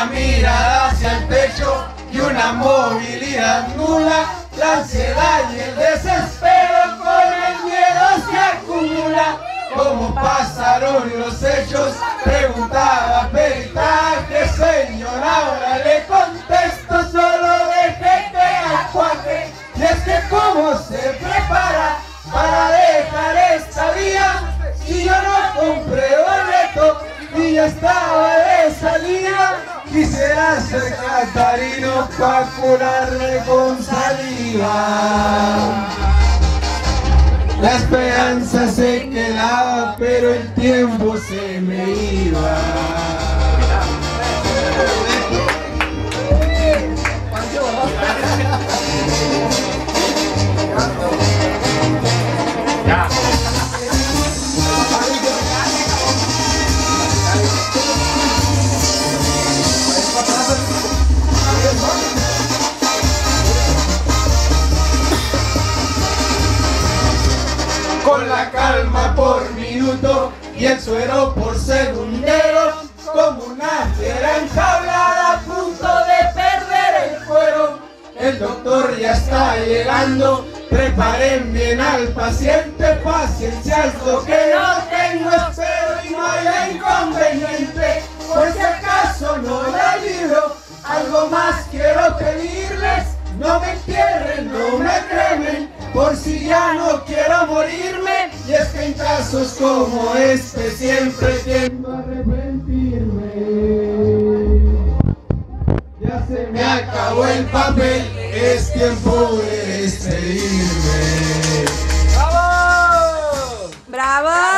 una mirada hacia el techo y una movilidad nula. La ansiedad y el desespero con el miedo se acumula. ¿Cómo pasaron los hechos? Preguntaba peritaje, señor, ahora le contesto, solo dejé que acuaje. Y es que cómo se prepara para dejar esta vía, si yo no compré boleto y ya estaba de salida. Quisiera ser Catarino para curarme con saliva. La esperanza se quedaba, pero el tiempo se me iba. Con la calma por minuto y el suero por segundero, como una fiera enjaulada a punto de perder el cuero. El doctor ya está llegando, preparen bien al paciente, paciencia es lo que no tengo, espero y no haya inconveniente. Por si acaso no la libro, algo más quiero pedirles, no me entierren, no me cremen, por si ya no quiero morirme. Y es que en casos como este siempre tiendo a arrepentirme. Ya se me acabó el papel, es tiempo de despedirme. ¡Bravo! ¡Bravo!